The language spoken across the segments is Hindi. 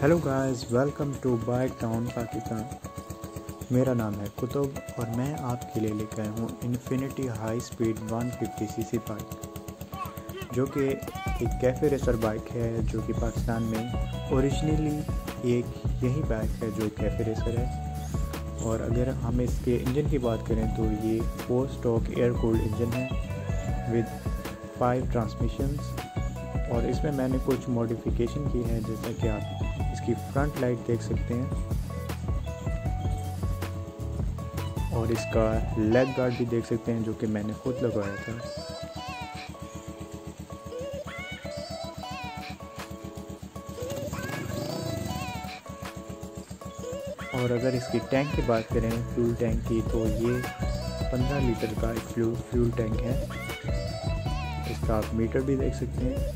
Hello guys, welcome to bike town Pakistan. मेरा नाम है कुतुब और मैं आपके लिए लेकर आया हूँ infinity high speed 150 CC bike, जो कि एक कैफ़े रेसर बाइक है जो कि पाकिस्तान में ओरिजिनली एक यही बाइक है जो कैफ़े रेसर है। और अगर हम इसके इंजन की बात करें तो ये 4 स्ट्रोक एयर कूल्ड इंजन है विद 5 ट्रांसमिशंस। और इसमें मैंने कुछ मॉडिफिकेशन की है, जैसा कि आप इसकी फ्रंट लाइट देख सकते हैं और इसका लेग गार्ड भी देख सकते हैं जो कि मैंने खुद लगवाया था। और अगर इसकी टैंक की बात करें, फ्यूल टैंक की, तो ये 15 लीटर का एक फ्यूल टैंक है। इसका आप मीटर भी देख सकते हैं।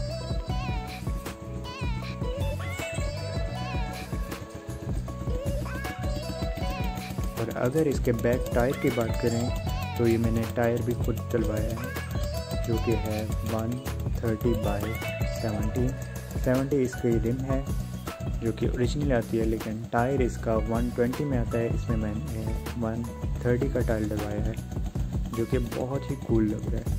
और अगर इसके बैक टायर की बात करें तो ये मैंने टायर भी खुद चलवाया है जो कि है 130/70 इसकी रिम है जो कि ओरिजिनल आती है, लेकिन टायर इसका 120 में आता है। इसमें मैंने 130 का टायर डलवाया है जो कि बहुत ही कूल लग रहा है।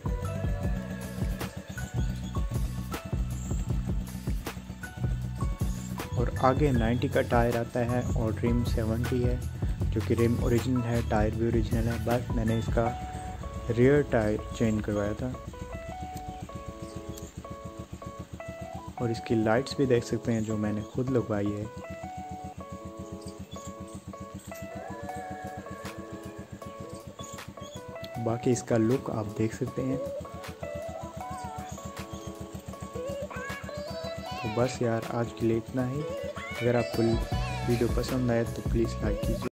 और आगे 90 का टायर आता है और रिम 70 है जो कि रिम ओरिजिनल है, टायर भी ओरिजिनल है। बस मैंने इसका रियर टायर चेंज करवाया था। और इसकी लाइट्स भी देख सकते हैं जो मैंने खुद लगवाई है। बाकी इसका लुक आप देख सकते हैं। तो बस यार, आज के लिए इतना ही। अगर आपको वीडियो पसंद आए तो प्लीज़ लाइक कीजिए।